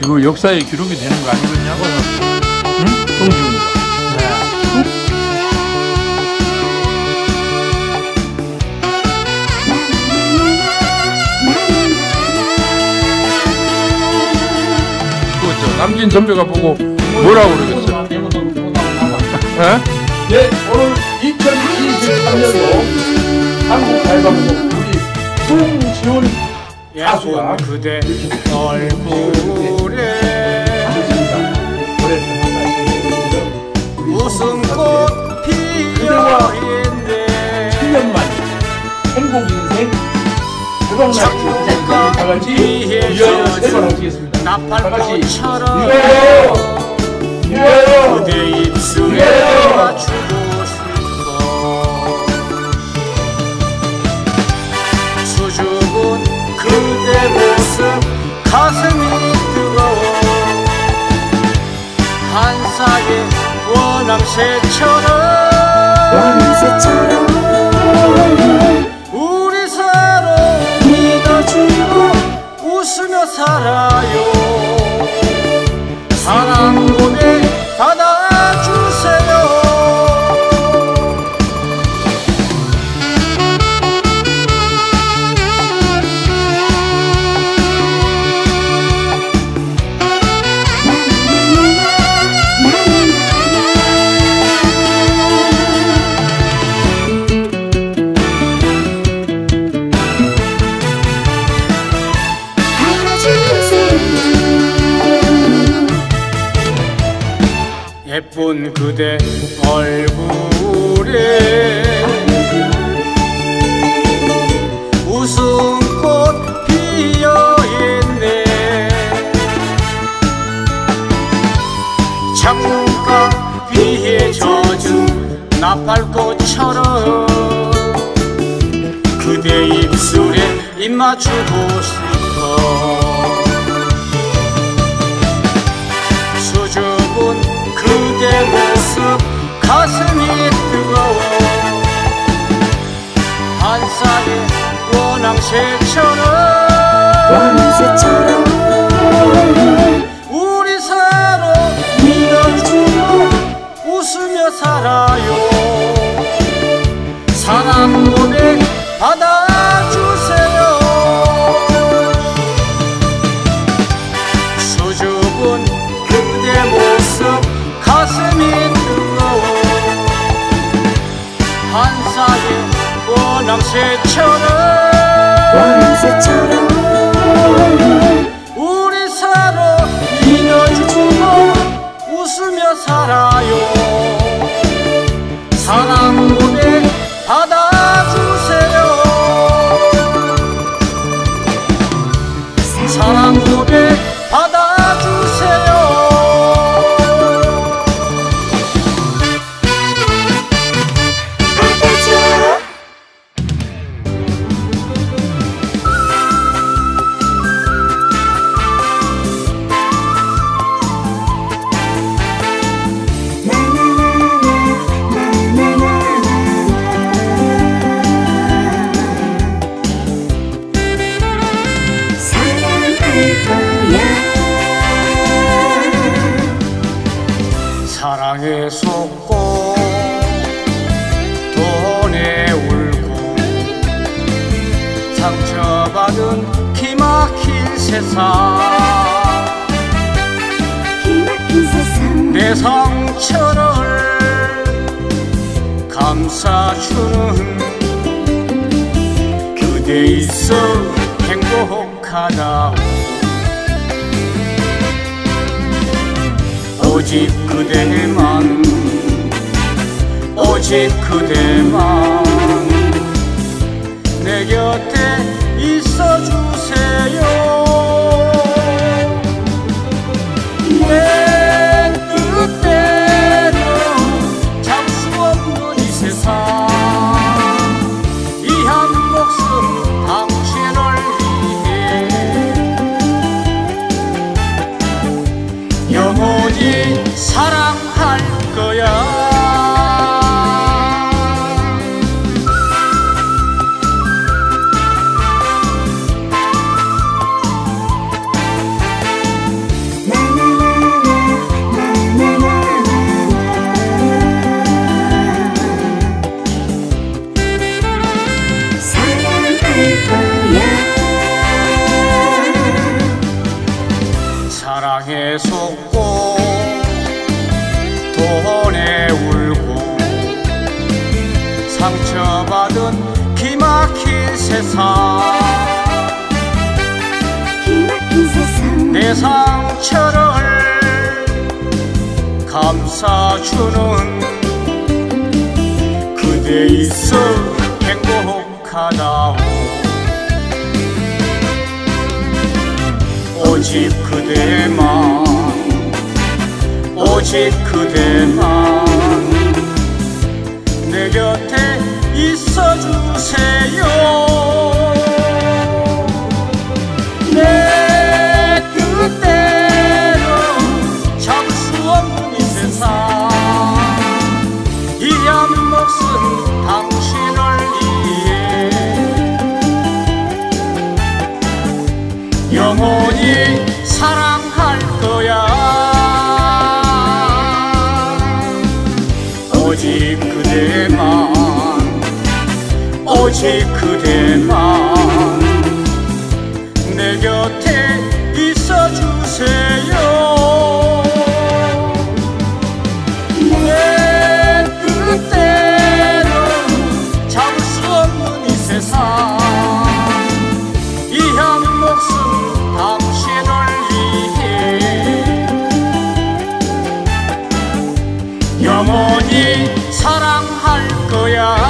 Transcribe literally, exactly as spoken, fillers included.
이거 역사의 기록이 되는 거 아니겠냐? 응? 송지훈이가. 네. 그 남진 선배가 보고 뭐라고 그러겠어? 네, 오늘 이천이십삼 년도 한국 가요방송 우리 송지훈 가수가 그대 얼굴에 웃음꽃 피어있네. 칠 년 만 행복 인생 대박나기 다 같이 위하여 세번 하시겠습니다. 다 같이 위하여 위하여 그대 입술에 맞추고 싶어. 수줍은 그대 모습 가슴이 뜨거워. 한사의 원앙새처럼 우리 서로 믿어주고 웃으며 살아요. 사랑 고백 받아주세요. 예쁜 그대 얼굴에 웃음꽃 피어있네. 창가 비에 젖은 나팔꽃처럼 그대 입술에 입 맞추고 싶어. 수줍은 그대 모습 가슴이 뜨거워. 한사의 원앙새처럼 원앙새처럼 우리 서로 믿어주고 웃으며 살아요. 사랑 고백 받아주세요. 수줍은 그대 모습 가슴이 뜨거워. 한사의 원앙새처럼 원앙새처럼 우리 서로 믿어주고 웃으며 살아요. 사랑 고백 받아주세요. 사랑 고백 받아주세요. 사랑에 속고 돈에 울고 상처받은 기막힌 세상. 기막힌 세상 내 상처를 감싸주는 그대 있어 행복하다오. 오직 그대만 오직 그대만 내 곁에 있어주세요. 내 뜻대로 잡을 수 없는 이 세상 이 한 목숨 당신을 위해 영원히 사랑할 거야. 사랑에 속고 돈에 울고 상처받은 기막힌 세상 기막힌 세상 내 상처를 감싸주는 그대 있어 행복하다오 오직 그대만 오직 그대만 내 곁에 있어주세요 내 뜻대로 잡을 수 없는 이 세상 이 한 목숨 당신을 위해 영원히 사랑할 거야 오직 그대만 오직 그대만 내 곁에 있어주세요 내 뜻대로 잡을 수 없는 이 세상 이 한 목숨 당신을 위해 영원히 사랑할 거야